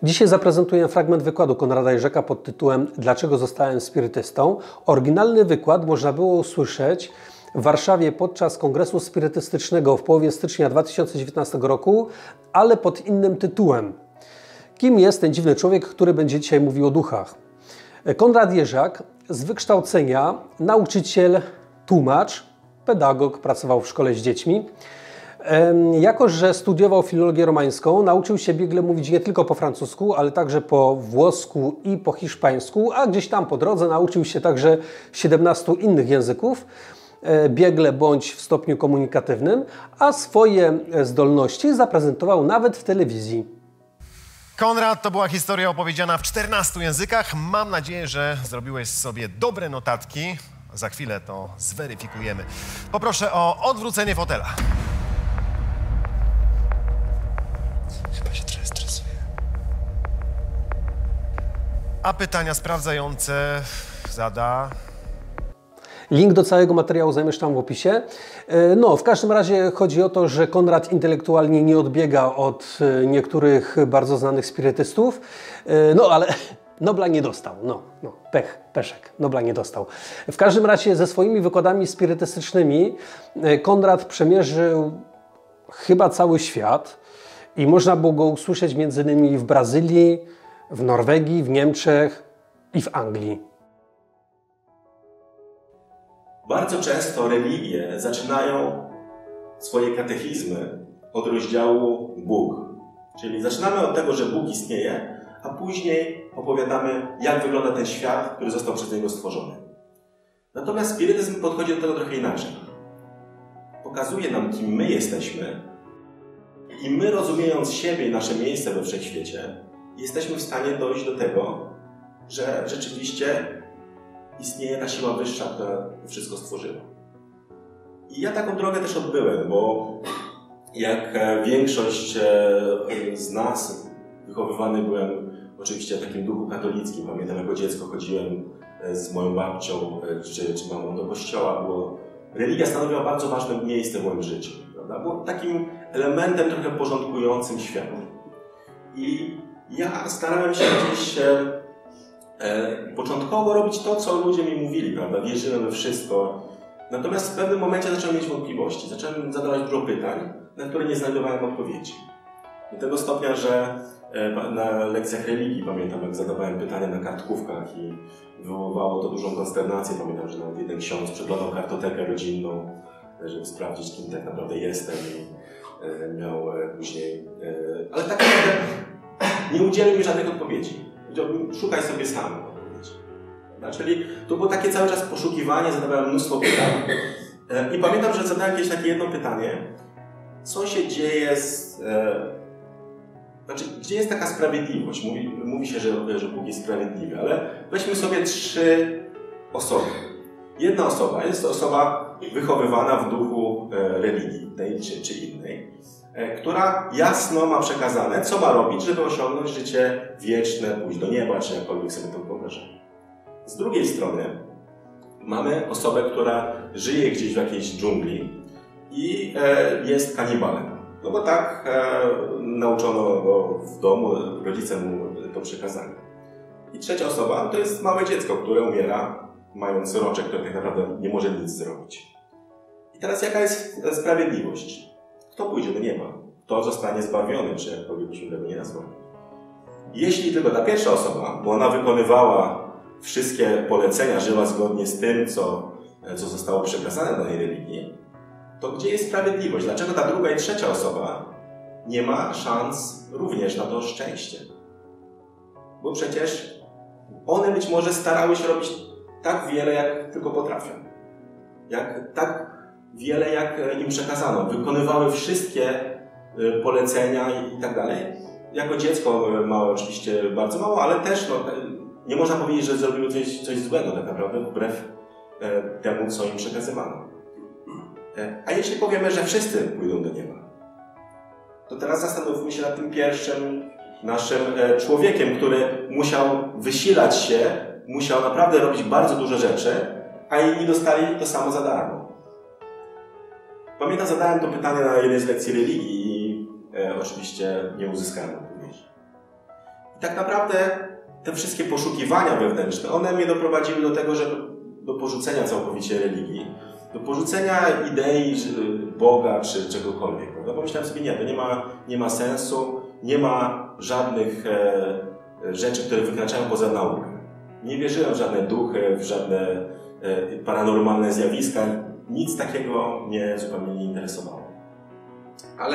Dzisiaj zaprezentuję fragment wykładu Konrada Jerzeka pod tytułem „Dlaczego zostałem spirytystą?”. Oryginalny wykład można było usłyszeć w Warszawie podczas kongresu spirytystycznego w połowie stycznia 2019 roku, ale pod innym tytułem. Kim jest ten dziwny człowiek, który będzie dzisiaj mówił o duchach? Konrad Jerzak, z wykształcenia nauczyciel, tłumacz, pedagog, pracował w szkole z dziećmi. Jako że studiował filologię romańską, nauczył się biegle mówić nie tylko po francusku, ale także po włosku i po hiszpańsku, a gdzieś tam po drodze nauczył się także 17 innych języków, biegle bądź w stopniu komunikatywnym, a swoje zdolności zaprezentował nawet w telewizji. Konrad, to była historia opowiedziana w 14 językach. Mam nadzieję, że zrobiłeś sobie dobre notatki. Za chwilę to zweryfikujemy. Poproszę o odwrócenie fotela. Chyba się trochę stresuję. A pytania sprawdzające zada... Link do całego materiału zamieszczam w opisie. No, w każdym razie chodzi o to, że Konrad intelektualnie nie odbiega od niektórych bardzo znanych spirytystów, no ale Nobla nie dostał. Peszek, Nobla nie dostał. W każdym razie ze swoimi wykładami spirytystycznymi Konrad przemierzył chyba cały świat i można było go usłyszeć między innymi w Brazylii, w Norwegii, w Niemczech i w Anglii. Bardzo często religie zaczynają swoje katechizmy od rozdziału Bóg. Czyli zaczynamy od tego, że Bóg istnieje, a później opowiadamy, jak wygląda ten świat, który został przez Niego stworzony. Natomiast spirytyzm podchodzi do tego trochę inaczej. Pokazuje nam, kim my jesteśmy i my, rozumiejąc siebie i nasze miejsce we wszechświecie, jesteśmy w stanie dojść do tego, że rzeczywiście istnieje ta siła wyższa, która to wszystko stworzyła. I ja taką drogę też odbyłem, bo jak większość z nas, wychowywany byłem oczywiście w takim duchu katolickim. Pamiętam, jako dziecko chodziłem z moją babcią czy mamą do kościoła. Religia stanowiła bardzo ważne miejsce w moim życiu. Prawda? Było takim elementem trochę porządkującym świat. I ja starałem się gdzieś początkowo robić to, co ludzie mi mówili, prawda? Wierzyłem we wszystko. Natomiast w pewnym momencie zacząłem mieć wątpliwości. Zacząłem zadawać dużo pytań, na które nie znajdowałem odpowiedzi. Do tego stopnia, że na lekcjach religii pamiętam, jak zadawałem pytania na kartkówkach i wywoływało to dużą konsternację. Pamiętam, że nawet jeden ksiądz przeglądał kartotekę rodzinną, żeby sprawdzić, kim tak naprawdę jestem i miał później... Ale tak naprawdę nie udzielił mi żadnych odpowiedzi. Powiedziałbym, szukaj sobie sam odpowiedzi. Czyli to było takie cały czas poszukiwanie, zadawałem mnóstwo pytań. I pamiętam, że zadałem kiedyś takie jedno pytanie. Co się dzieje z... gdzie jest taka sprawiedliwość? Mówi się, że Bóg jest sprawiedliwy, ale weźmy sobie 3 osoby. Jedna osoba jest to osoba wychowywana w duchu religii tej czy innej, która jasno ma przekazane, co ma robić, żeby osiągnąć życie wieczne, pójść do nieba, czy jakkolwiek sobie to wyobrażamy. Z drugiej strony mamy osobę, która żyje gdzieś w jakiejś dżungli i jest kanibalem. No bo tak nauczono go w domu, rodzice mu to przekazali. I trzecia osoba to jest małe dziecko, które umiera, mając roczek, który tak naprawdę nie może nic zrobić. I teraz jaka jest sprawiedliwość? Kto pójdzie do nieba? Kto zostanie zbawiony, czy jakkolwiek byśmy tego nie nazwali? Jeśli tylko ta pierwsza osoba, bo ona wykonywała wszystkie polecenia, żyła zgodnie z tym, co zostało przekazane danej religii, to gdzie jest sprawiedliwość? Dlaczego ta druga i trzecia osoba nie ma szans również na to szczęście? Bo przecież one być może starały się robić tak wiele, jak tylko potrafią. Tak wiele, jak im przekazano. Wykonywały wszystkie polecenia i tak dalej. Jako dziecko małe oczywiście bardzo mało, ale też nie można powiedzieć, że zrobiły coś złego tak naprawdę, wbrew temu, co im przekazywano. A jeśli powiemy, że wszyscy pójdą do nieba, to teraz zastanówmy się nad tym pierwszym naszym człowiekiem, który musiał wysilać się, musiał naprawdę robić bardzo dużo rzeczy, a inni dostali to samo za darmo. Pamiętam, zadałem to pytanie na jednej z lekcji religii i oczywiście nie uzyskałem odpowiedzi. tak naprawdę te wszystkie poszukiwania wewnętrzne, one mnie doprowadziły do tego, że do porzucenia całkowicie religii, do porzucenia idei Boga czy czegokolwiek. Prawda? Pomyślałem sobie, nie, to nie ma sensu, nie ma żadnych rzeczy, które wykraczają poza naukę. Nie wierzyłem w żadne duchy, w żadne paranormalne zjawiska, nic takiego mnie zupełnie nie interesowało. Ale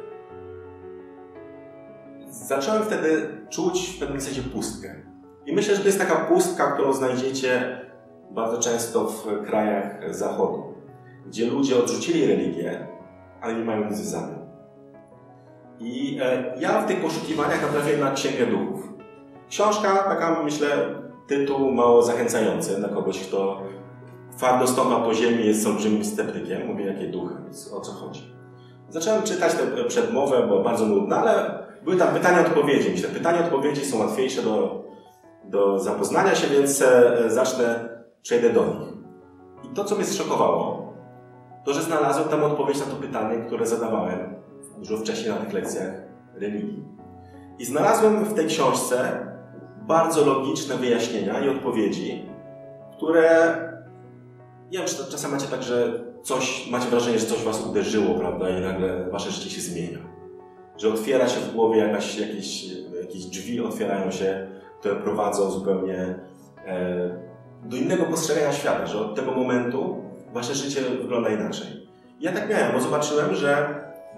zacząłem wtedy czuć w pewnym sensie pustkę. I myślę, że to jest taka pustka, którą znajdziecie bardzo często w krajach Zachodu, gdzie ludzie odrzucili religię, ale nie mają nic w zamian. I ja w tych poszukiwaniach natrafiłem na Księgę Duchów. Książka, taka myślę, tytuł mało zachęcający dla kogoś, kto twardo stąpa po ziemi, jest olbrzymim sceptykiem. Mówię, jakie duchy, o co chodzi. Zacząłem czytać tę przedmowę, była bardzo nudna, ale były tam pytania-odpowiedzi. Myślę, pytania-odpowiedzi są łatwiejsze do zapoznania się, więc przejdę do nich. I to, co mnie zszokowało, to, że znalazłem tam odpowiedź na to pytanie, które zadawałem dużo wcześniej na tych lekcjach religii. I znalazłem w tej książce bardzo logiczne wyjaśnienia i odpowiedzi, które, nie wiem, czy czasem macie tak, że macie wrażenie, że coś was uderzyło, prawda, i nagle wasze życie się zmienia. Że otwiera się w głowie jakieś drzwi, otwierają się, które prowadzą zupełnie do innego postrzegania świata, że od tego momentu wasze życie wygląda inaczej. Ja tak miałem, bo zobaczyłem, że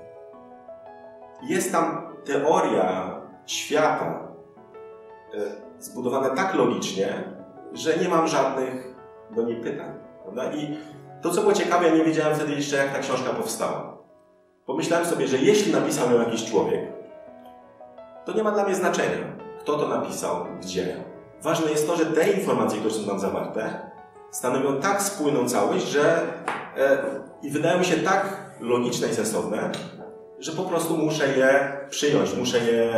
jest tam teoria świata zbudowana tak logicznie, że nie mam żadnych do niej pytań. Prawda? I to, co było ciekawe, ja nie wiedziałem wtedy jeszcze, jak ta książka powstała. Pomyślałem sobie, że jeśli napisał ją jakiś człowiek, to nie ma dla mnie znaczenia, kto to napisał, gdzie. Ważne jest to, że te informacje, które są tam zawarte, stanowią tak spójną całość, że i wydają mi się tak logiczne i sensowne, że po prostu muszę je przyjąć, muszę je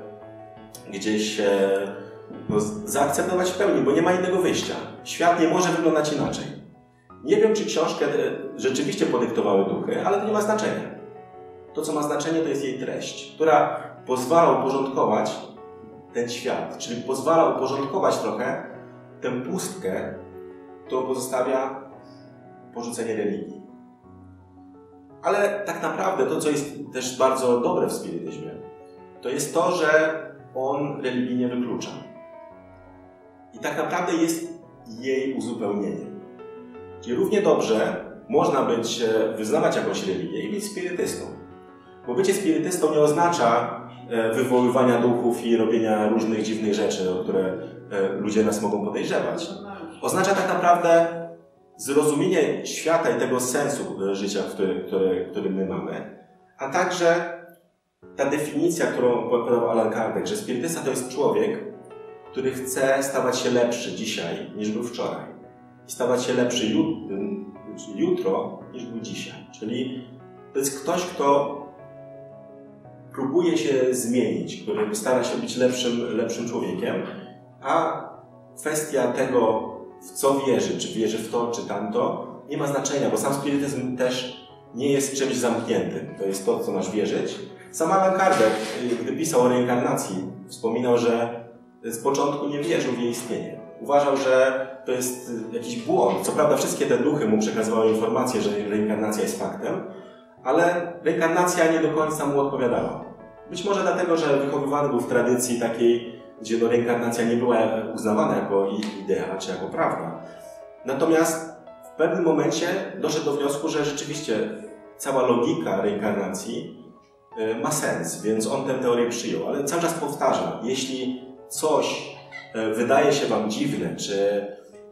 gdzieś zaakceptować w pełni, bo nie ma innego wyjścia. Świat nie może wyglądać inaczej. Nie wiem, czy książkę rzeczywiście podyktowały duchy, ale to nie ma znaczenia. To, co ma znaczenie, to jest jej treść, która pozwala uporządkować ten świat, czyli pozwala uporządkować trochę tę pustkę, którą pozostawia porzucenie religii. Ale tak naprawdę to, co jest też bardzo dobre w spirytyzmie, to jest to, że on religii nie wyklucza. I tak naprawdę jest jej uzupełnieniem. Czyli równie dobrze można wyznawać jakąś religię i być spirytystą. Bo bycie spirytystą nie oznacza wywoływania duchów i robienia różnych dziwnych rzeczy, o które ludzie nas mogą podejrzewać. Oznacza tak naprawdę zrozumienie świata i tego sensu życia, który my mamy, a także ta definicja, którą podał Allan Kardec, że spirytysta to jest człowiek, który chce stawać się lepszy dzisiaj niż był wczoraj i stawać się lepszy jutro niż był dzisiaj. Czyli to jest ktoś, kto próbuje się zmienić, który stara się być lepszym człowiekiem, a kwestia tego, w co wierzy, czy wierzy w to, czy tamto, nie ma znaczenia, bo sam spirytyzm też nie jest czymś zamkniętym. To jest to, co masz wierzyć. Sam Allan Kardec, gdy pisał o reinkarnacji, wspominał, że z początku nie wierzył w jej istnienie. Uważał, że to jest jakiś błąd. Co prawda wszystkie te duchy mu przekazywały informację, że reinkarnacja jest faktem, ale reinkarnacja nie do końca mu odpowiadała. Być może dlatego, że wychowywany był w tradycji takiej, gdzie reinkarnacja nie była uznawana jako idea czy jako prawda. Natomiast w pewnym momencie doszedł do wniosku, że rzeczywiście cała logika reinkarnacji ma sens, więc on tę teorię przyjął. Ale cały czas powtarza, jeśli coś wydaje się wam dziwne, czy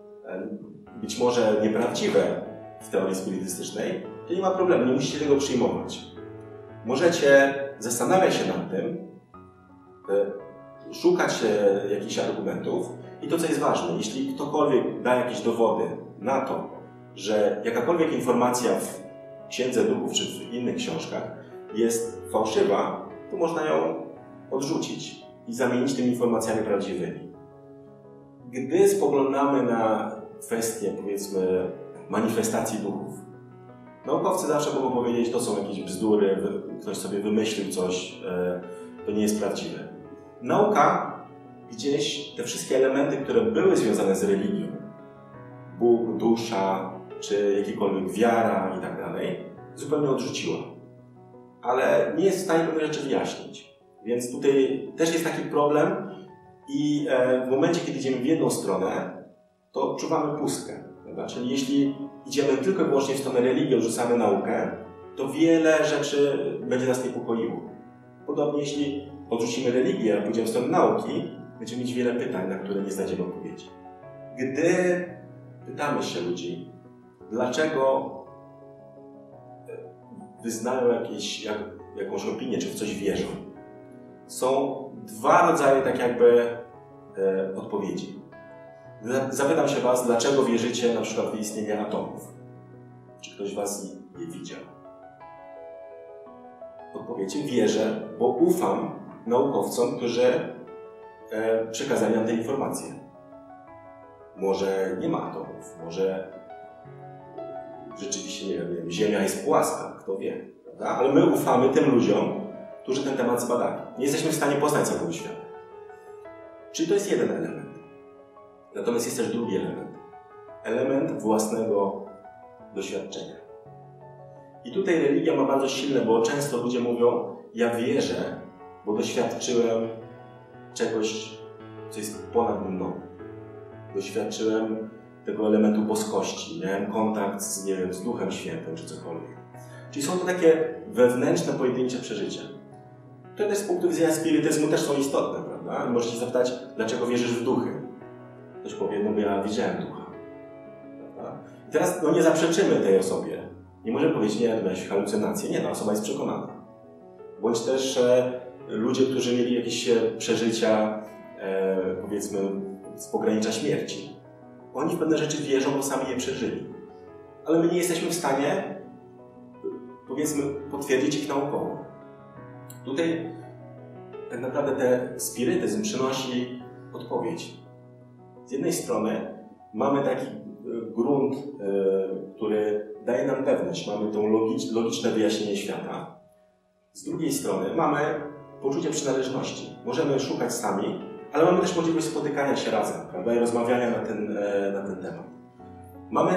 być może nieprawdziwe w teorii spirytystycznej, to nie ma problemu, nie musicie tego przyjmować. Możecie zastanawiać się nad tym, szukać jakichś argumentów i to, co jest ważne, jeśli ktokolwiek da jakieś dowody na to, że jakakolwiek informacja w Księdze Duchów czy w innych książkach jest fałszywa, to można ją odrzucić i zamienić tymi informacjami prawdziwymi. Gdy spoglądamy na kwestię, powiedzmy, manifestacji duchów, naukowcy zawsze mogą powiedzieć, to są jakieś bzdury, ktoś sobie wymyślił coś, to nie jest prawdziwe. Nauka gdzieś te wszystkie elementy, które były związane z religią, Bóg, dusza, czy jakikolwiek wiara i tak dalej, zupełnie odrzuciła. Ale nie jest w stanie pewne rzeczy wyjaśnić. Więc tutaj też jest taki problem i w momencie, kiedy idziemy w jedną stronę, to odczuwamy pustkę. Prawda? Czyli jeśli idziemy tylko i wyłącznie w stronę religii, odrzucamy naukę, to wiele rzeczy będzie nas niepokoiło. Podobnie jeśli odrzucimy religię, a pójdziemy w stronę nauki, będziemy mieć wiele pytań, na które nie znajdziemy odpowiedzi. Gdy pytamy się ludzi, dlaczego wyznają jakąś opinię, czy w coś wierzą, są dwa rodzaje tak jakby odpowiedzi. Zapytam się was, dlaczego wierzycie na przykład w istnienie atomów? Czy ktoś was je widział? Odpowiecie, wierzę, bo ufam naukowcom, którzy przekazali nam te informacje. Może nie ma atomów, może rzeczywiście, nie wiem, Ziemia jest płaska, kto wie, prawda? Ale my ufamy tym ludziom, którzy ten temat zbadali. Nie jesteśmy w stanie poznać całego świata. Czyli to jest jeden element. Natomiast jest też drugi element. Element własnego doświadczenia. I tutaj religia ma bardzo silne, bo często ludzie mówią, ja wierzę, bo doświadczyłem czegoś, co jest ponad mną. Doświadczyłem tego elementu boskości, miałem kontakt z, nie wiem, z Duchem Świętym czy cokolwiek. Czyli są to takie wewnętrzne, pojedyncze przeżycia. To też z punktu widzenia spirytyzmu też są istotne, prawda? I możecie zapytać, dlaczego wierzysz w duchy? Ktoś powie, no bo ja widziałem ducha. Prawda? I teraz nie zaprzeczymy tej osobie. Nie możemy powiedzieć, nie, miałeś halucynację. Nie, ta osoba jest przekonana. Bądź też ludzie, którzy mieli jakieś przeżycia, powiedzmy, z pogranicza śmierci. Oni w pewne rzeczy wierzą, bo sami je przeżyli. Ale my nie jesteśmy w stanie, powiedzmy, potwierdzić ich naukowo. Tutaj tak naprawdę ten spirytyzm przynosi odpowiedź. Z jednej strony mamy taki grunt, który daje nam pewność, mamy to logiczne wyjaśnienie świata. Z drugiej strony mamy poczucie przynależności. Możemy szukać sami, ale mamy też możliwość spotykania się razem, prawda, i rozmawiania na ten temat. Mamy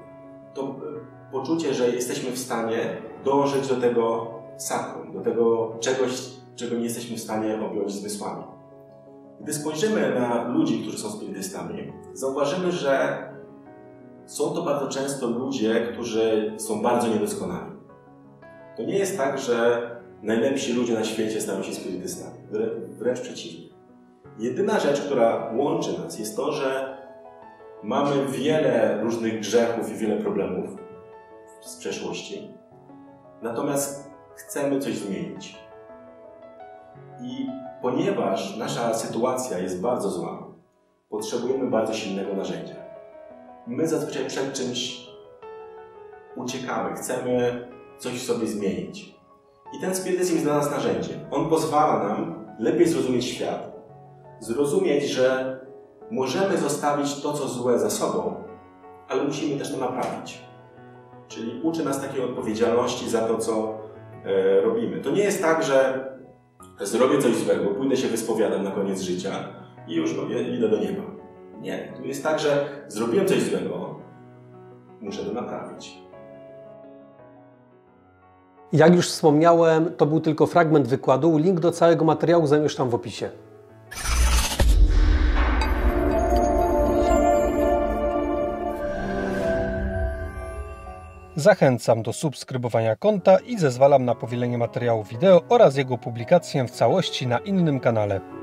to poczucie, że jesteśmy w stanie dążyć do tego sakrum, do tego czegoś, czego nie jesteśmy w stanie objąć zmysłami. Gdy spojrzymy na ludzi, którzy są spirytystami, zauważymy, że są to bardzo często ludzie, którzy są bardzo niedoskonali. To nie jest tak, że najlepsi ludzie na świecie stają się spirytystami. Wręcz przeciwnie. Jedyna rzecz, która łączy nas, jest to, że mamy wiele różnych grzechów i wiele problemów z przeszłości. Natomiast chcemy coś zmienić. I ponieważ nasza sytuacja jest bardzo zła, potrzebujemy bardzo silnego narzędzia. My zazwyczaj przed czymś uciekamy, chcemy coś w sobie zmienić. I ten spirytyzm jest dla nas narzędziem. On pozwala nam lepiej zrozumieć świat, zrozumieć, że możemy zostawić to, co złe za sobą, ale musimy też to naprawić. Czyli uczy nas takiej odpowiedzialności za to, co robimy. To nie jest tak, że zrobię coś złego, pójdę się wyspowiadam na koniec życia i już idę do nieba. Nie. Tu jest tak, że zrobiłem coś złego, muszę to naprawić. Jak już wspomniałem, to był tylko fragment wykładu. Link do całego materiału zamieszczam w opisie. Zachęcam do subskrybowania konta i zezwalam na powielenie materiału wideo oraz jego publikację w całości na innym kanale.